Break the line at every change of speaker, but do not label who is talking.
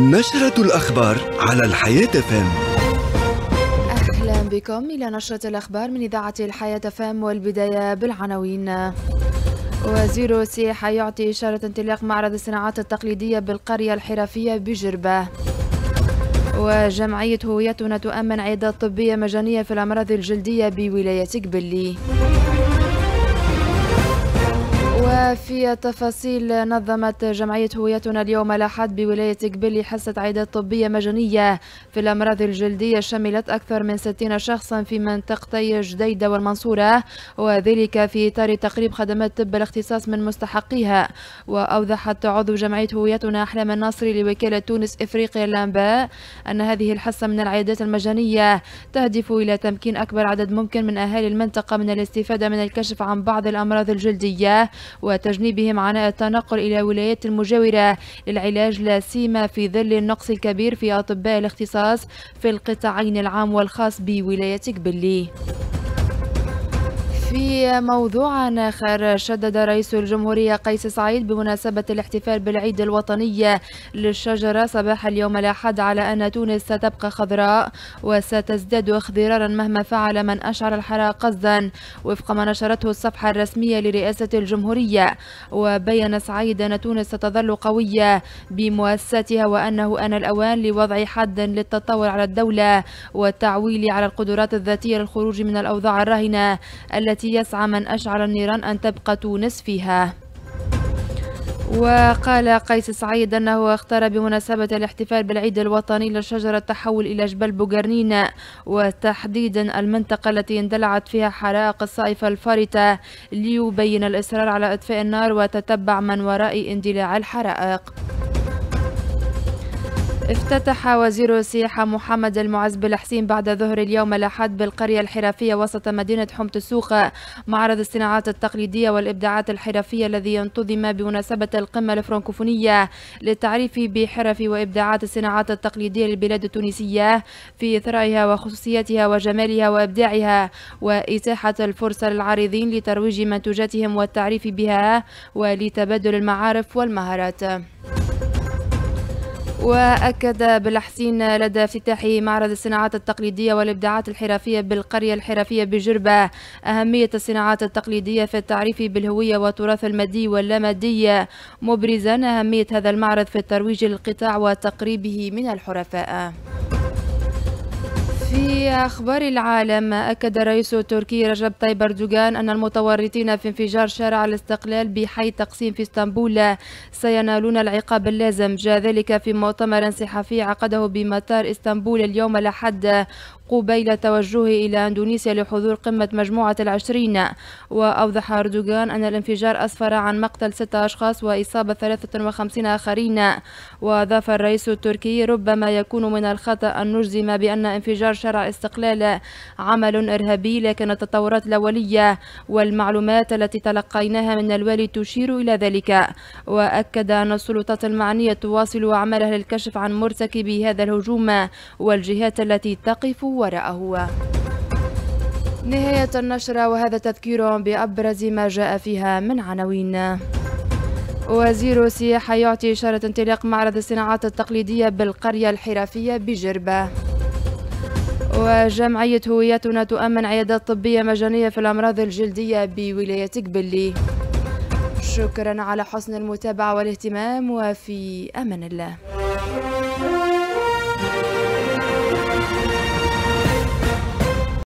نشرة الأخبار على الحياة فم.
أهلا بكم إلى نشرة الأخبار من إذاعة الحياة فم، والبداية بالعناوين. وزير السياحة يعطي إشارة انطلاق معرض الصناعات التقليدية بالقرية الحرفية بجربة. وجمعية هويتنا تؤمن عيادات طبية مجانية في الأمراض الجلدية بولاية قبلي. وفي التفاصيل، نظمت جمعية هويتنا اليوم الأحد بولاية قبلي حصة عيادات طبية مجانية في الأمراض الجلدية شملت أكثر من 60 شخصا في منطقتي جديدة والمنصورة، وذلك في إطار تقريب خدمات طب الاختصاص من مستحقيها. وأوضحت عضو جمعية هويتنا أحلام الناصري لوكالة تونس إفريقيا الأنباء أن هذه الحصة من العيادات المجانية تهدف إلى تمكين أكبر عدد ممكن من أهالي المنطقة من الاستفادة من الكشف عن بعض الأمراض الجلدية وتجنيبهم عناء التنقل إلى ولايات المجاورة للعلاج، لا سيما في ظل النقص الكبير في أطباء الاختصاص في القطاعين العام والخاص بولاية قبلي. في موضوع آخر، شدد رئيس الجمهورية قيس سعيد بمناسبة الاحتفال بالعيد الوطني للشجرة صباح اليوم الأحد على أن تونس ستبقى خضراء وستزداد اخضرارا مهما فعل من أشعل الحرائق قصدا، وفق ما نشرته الصفحة الرسمية لرئاسة الجمهورية. وبين سعيد أن تونس ستظل قوية بمؤسساتها وأنه آن الأوان لوضع حد للتطاول على الدولة والتعويل على القدرات الذاتية للخروج من الأوضاع الراهنة التي يسعى من أشعل النيران أن تبقى تونس فيها. وقال قيس سعيد أنه اختار بمناسبة الاحتفال بالعيد الوطني للشجرة التحول إلى جبل بوغرنين، وتحديدا المنطقة التي اندلعت فيها حرائق الصائفة الفارطة، ليبين الإصرار على إطفاء النار وتتبع من وراء اندلاع الحرائق. افتتح وزير السياحة محمد المعز بالحسين بعد ظهر اليوم الأحد بالقرية الحرفية وسط مدينة حمص السوق معرض الصناعات التقليدية والإبداعات الحرفية الذي انتظم بمناسبة القمة الفرنكوفونية للتعريف بحرف وإبداعات الصناعات التقليدية للبلاد التونسية في إثرائها وخصوصيتها وجمالها وإبداعها، وإتاحة الفرصة للعارضين لترويج منتوجاتهم والتعريف بها ولتبادل المعارف والمهارات. وأكد بالحسين لدى افتتاح معرض الصناعات التقليدية والإبداعات الحرفية بالقرية الحرفية بجربة أهمية الصناعات التقليدية في التعريف بالهوية والتراث المادي واللامادي، مبرزا أهمية هذا المعرض في الترويج للقطاع وتقريبه من الحرفاء. في أخبار العالم، أكد الرئيس التركي رجب طيب أردوغان أن المتورطين في انفجار شارع الاستقلال بحي تقسيم في اسطنبول سينالون العقاب اللازم. جاء ذلك في مؤتمر صحفي عقده بمطار اسطنبول اليوم الأحد قبيل توجهه إلى إندونيسيا لحضور قمة مجموعة العشرين. وأوضح أردوغان أن الانفجار أسفر عن مقتل 6 أشخاص وإصابة 53 آخرين. وأضاف الرئيس التركي: ربما يكون من الخطأ أن نجزم بأن انفجار شارع الاستقلال عمل إرهابي، لكن التطورات الأولية والمعلومات التي تلقيناها من الوالي تشير إلى ذلك. وأكد أن السلطات المعنية تواصل عملها للكشف عن مرتكبي هذا الهجوم والجهات التي تقف وراءه. نهاية النشرة، وهذا تذكير بأبرز ما جاء فيها من عناوين. وزير السياحة يعطي إشارة انطلاق معرض الصناعات التقليدية بالقرية الحرفية بجربة. وجمعية هويتنا تؤمن عيادات طبية مجانية في الأمراض الجلدية بولاية قبلي. شكرا على حسن المتابعة والاهتمام، وفي أمان الله.